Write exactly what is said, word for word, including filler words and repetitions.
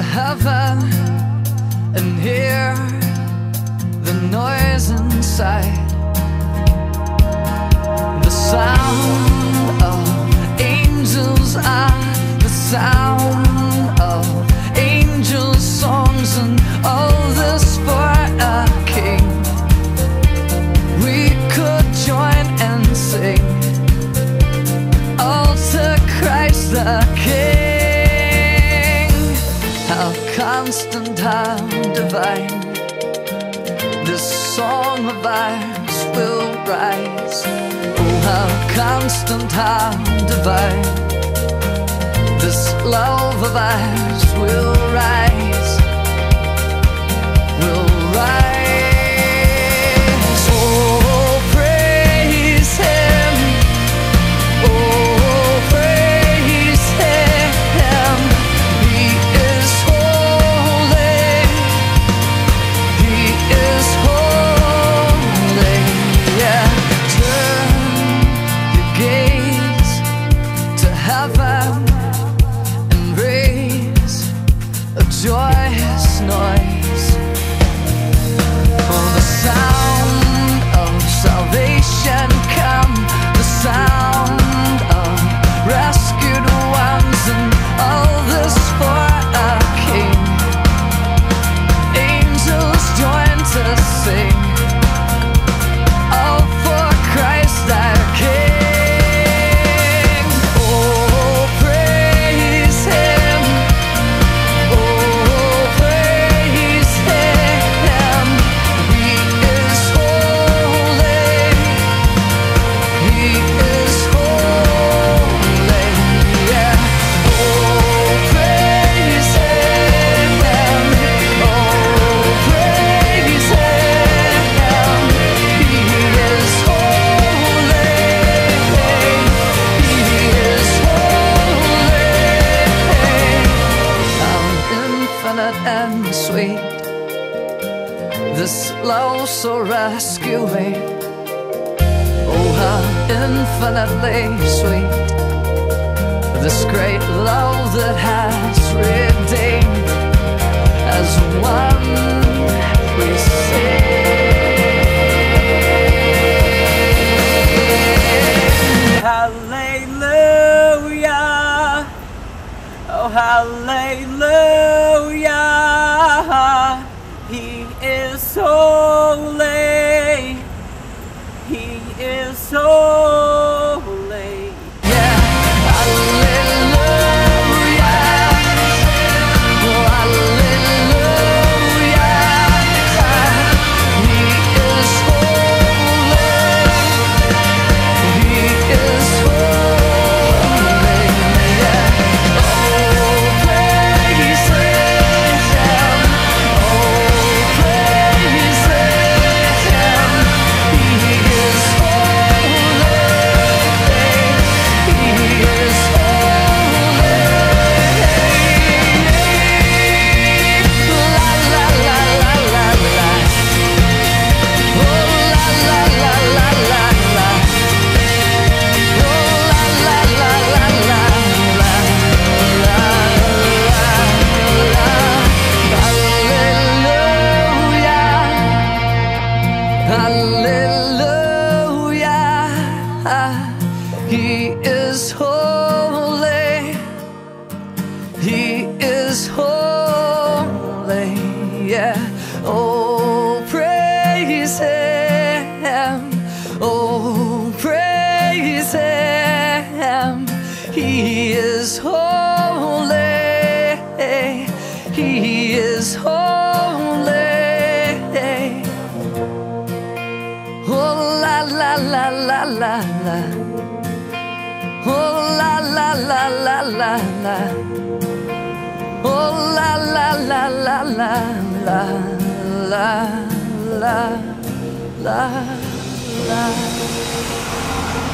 heaven and hear the noise inside, the sound of angels and the sound of angels' songs, and all this for a king. We could join and sing all to Christ the King. How constant, how divine, this song of ours will rise. Oh, how constant, how divine, this love of ours will rise, will rise. Oh, praise Him. Oh, praise Him. He is holy. He is holy. Yeah. Turn your gaze to heaven and raise a joyous noise. For the sound of salvation come, the sound of rescued ones, and all this for a king. Angels join to sing, all for Christ our King. Oh, praise Him. Oh, praise Him. He is holy. He is holy. Yeah. Oh, praise Him. Oh, praise Him. He is holy. He is holy. How infinite and sweet, this love so rescuing. Oh, how infinitely sweet, this great love that has redeemed. As one we sing. Hallelujah. Oh, hallelujah. He is holy. He is holy. Yeah. Hallelujah. Oh, hallelujah. He is holy. He is holy. Yeah. Oh, praise Him. Oh, praise Him. He is holy. He is holy. La la la la la la. Oh, la la la la la la. Oh, la la la la la la. La la hallelujah. Hallelujah. He is holy. He is holy. Yeah. Oh, praise Him. Oh, praise Him. He is holy. He is holy. Oh, la la la la la la. Oh, la la la la la la. Oh, la la la la la la la la la la.